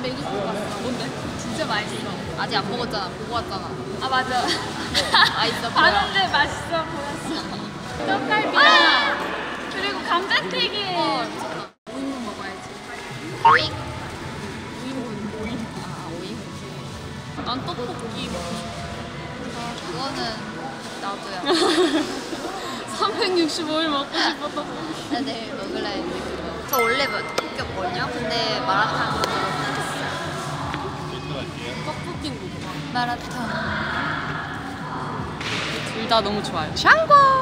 메뉴 보고 왔어. 뭔데? 진짜 맛있어. 아직 안 먹었잖아. 보고 왔잖아. 아 맞아. 맛있어 보여. 봤는데 맛있어 보였어. 떡갈비랑 그리고 감자튀김. 미쳤다. 5인분 먹어야지. 5인? 5인분. 아 5인분. 난 떡볶이 먹고 싶어. 그거는 나도야. 365일 먹고 싶었던 떡볶이. 나 내일 먹을라 했는데 그거. 저 원래 먹거든요. 근데 마라탕 떡볶이는 뭐? 마라탕. 둘 다 너무 좋아요. 샹궈!